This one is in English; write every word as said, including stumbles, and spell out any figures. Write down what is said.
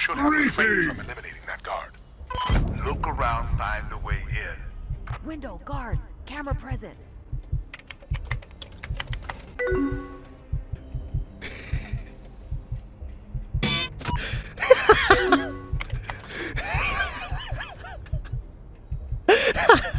should have refrained from eliminating that guard. Look around, find a way in. Window, guards, camera present.